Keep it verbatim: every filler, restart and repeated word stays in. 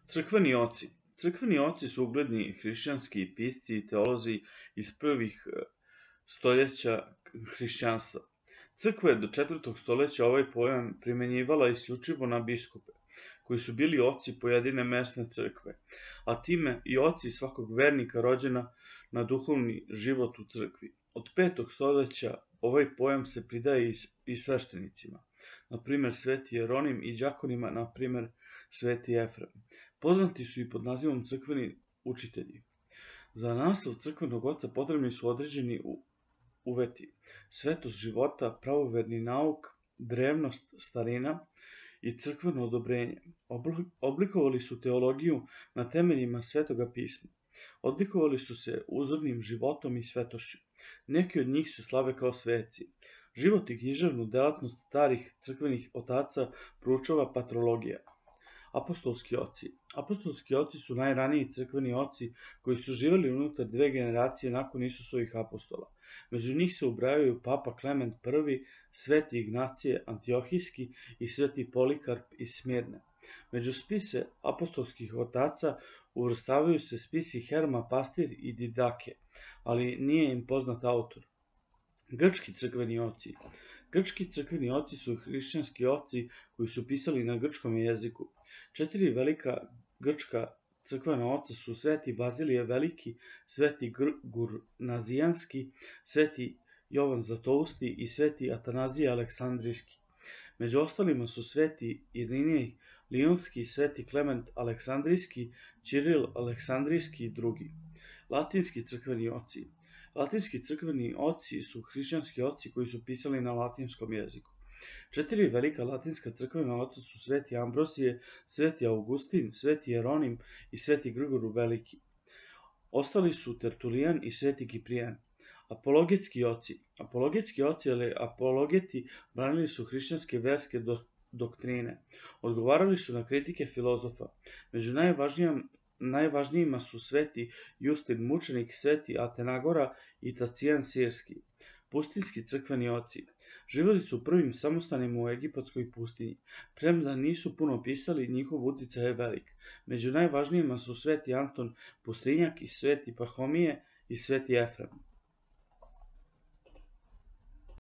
Crkveni oci. Crkveni oci su ugledni hrišćanski pisci i teolozi iz prvih e, stoljeća hrišćanstva. Crkva je do četvrtog stoljeća ovaj pojam primenjivala isključivo na biskupe, koji su bili oci pojedine mesne crkve, a time i oci svakog vernika rođena na duhovni život u crkvi. Od petog stoljeća ovaj pojam se pridaje i, i sveštenicima, na primjer sveti Jeronim, i đakonima, na primjer sveti Efrem. Poznati su i pod nazivom crkveni učitelji. Za naslov crkvenog oca potrebni su određeni uveti: svetost života, pravoverni nauk, drevnost, starina i crkveno odobrenje. Oblikovali su teologiju na temeljima svetoga pisma. Odlikovali su se uzornim životom i svetošću. Neki od njih se slave kao sveci. Život i književnu delatnost starih crkvenih otaca proučava patrologija. Apostolski oci. Apostolski oci su najraniji crkveni oci koji su živjeli unutar dve generacije nakon Isusovih apostola. Među njih se ubrajaju papa Klement prvi, sveti Ignacije Antiohijski i sveti Polikarp iz Smirne. Među spise apostolskih otaca uvrstavaju se spisi Herma Pastir i Didake, ali nije im poznat autor. Grčki crkveni oci. Grčki crkveni oci su hrišćanski oci koji su pisali na grčkom jeziku. Četiri velika grčka crkvena oca su sveti Bazilije Veliki, sveti Grgur Nazijanski, sveti Jovan Zlatousti i sveti Atanazije Aleksandrijski. Među ostalima su sveti Irinij Lionski, sveti Klement Aleksandrijski, Ćiril Aleksandrijski i drugi. Latinski crkveni oci. Latinski crkveni oci su hrišćanski oci koji su pisali na latinskom jeziku. Četiri velika latinska crkvena oca su sveti Ambrosije, sveti Augustin, sveti Jeronim i sveti Grgoru Veliki. Ostali su Tertulijan i sveti Kiprijan. Apologetski oci. Apologetski oci ili apologeti branili su hrišćanske verske doktrine. Odgovarali su na kritike filozofa. Među najvažnijim Najvažnijima su sveti Justin Mučenik, sveti Atenagora i Tacijan Sirski. Pustinski crkveni oci. Živjeli su prvim samostanima u egipatskoj pustinji. Premda nisu puno pisali, njihov uticaj je velik. Među najvažnijima su sveti Anton Pustinjak i sveti Pahomije i sveti Efrem.